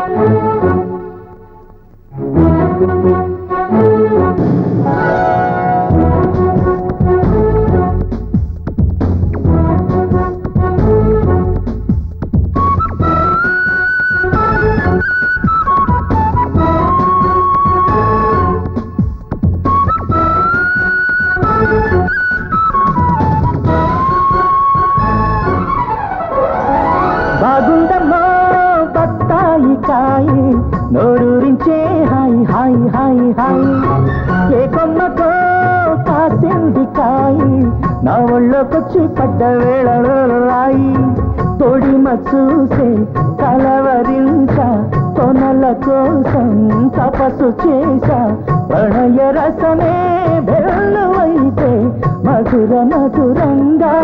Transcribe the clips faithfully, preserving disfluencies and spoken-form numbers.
నోరూరించే hi hi hi hi ఏ కొమ్మకో కాసింది కాయి నా ఒళ్ళోకొచ్చి పడ్డ వేళలో రాయి తోడిమ చూసే కలవరించ కొనల కోసం తపస్సు చేశా ప్రణయ రసమే వెల్లువైతే మధుర మధురంగా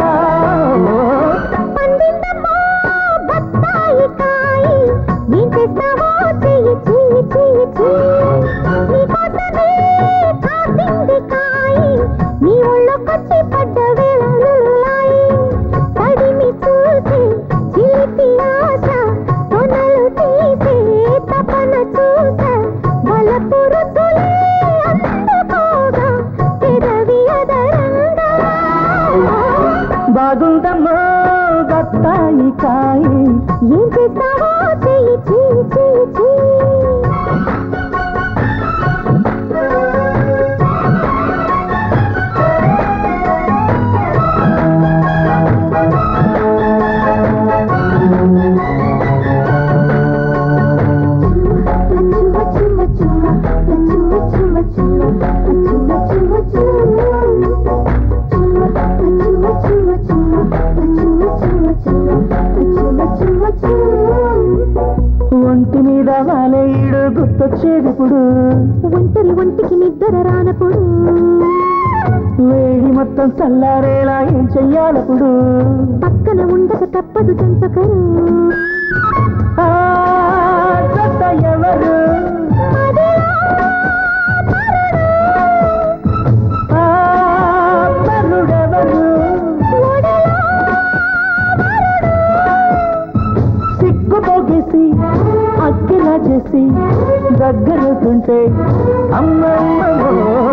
బాగుందమ్మో బత్తాయి కాయి ఏం చేస్తావో చెయ్యి చెయ్యి చెయ్యి చెయ్యి ఒంటి మీద వాలేడు గుర్తొచ్చేదిప్పుడు ఒంటరి ఒంటికి నిద్ర రానప్పుడు వేడి మొత్తం చల్లారేలా ఏం చెయ్యాలప్పుడు పక్కన ఉండక తప్పదు జంటకరు ఎవరు పరుడెవరు సిగ్గు పోగేసి అక్కిలా చేసి దగ్గరకుంటే అమ్మమ్మో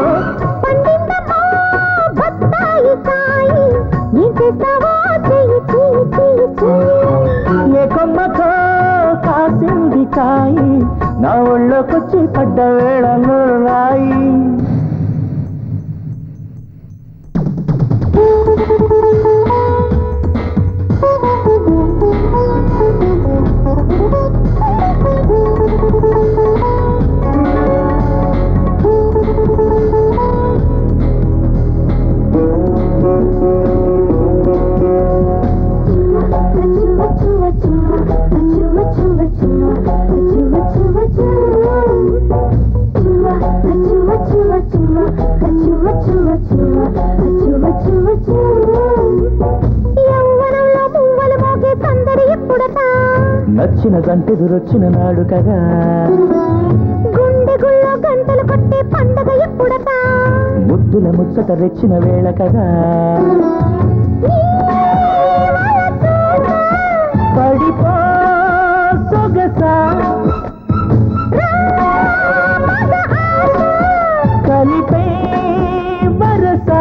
ఏ కొమ్మకో కాసింది కాయి నా ఒళ్ళోకొచ్చి పడ్డ వేళలో రాయి నచ్చిన గంటెదురొచ్చిన నాడు కదా గుండె గుళ్ళో గంటలు కొట్టే పండగ ఎప్పుడట ముద్దుల ముచ్చట రెచ్చిన వేళ కదా పడిపో సొగసా కలిపే వరసా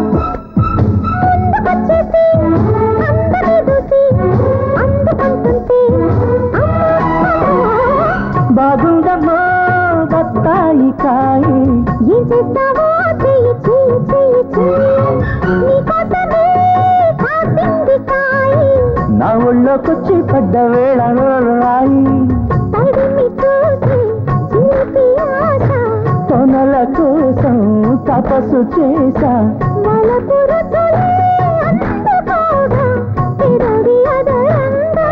బాగుందమ్మో బత్తాయి కాయి ఏం చేస్తావో చెయ్యి చెయ్యి చెయ్యి చెయ్యి నీకోసమే కాసింది కాయి నా ఒళ్ళోకొచ్చి పడ్డ వేళలో రాయి తడిమి చూసి చిలిపి ఆశ కొనల కోసం తపస్సు చేశా మలపురు తొలి అందుకోగా తిరగి అదరంగా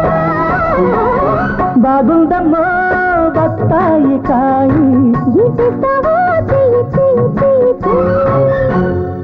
బాగుందమ్మో బత్తాయి కాయి ఏం చేస్తావో చెయ్యి చెయ్యి చెయ్యి చెయ్యి